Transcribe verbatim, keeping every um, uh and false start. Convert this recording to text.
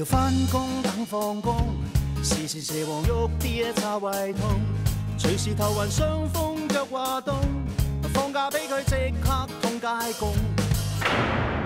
翻工等放工，時時蛇王喐啲叉胃痛，隨時頭暈傷風腳滑凍，放假俾佢即刻通街工。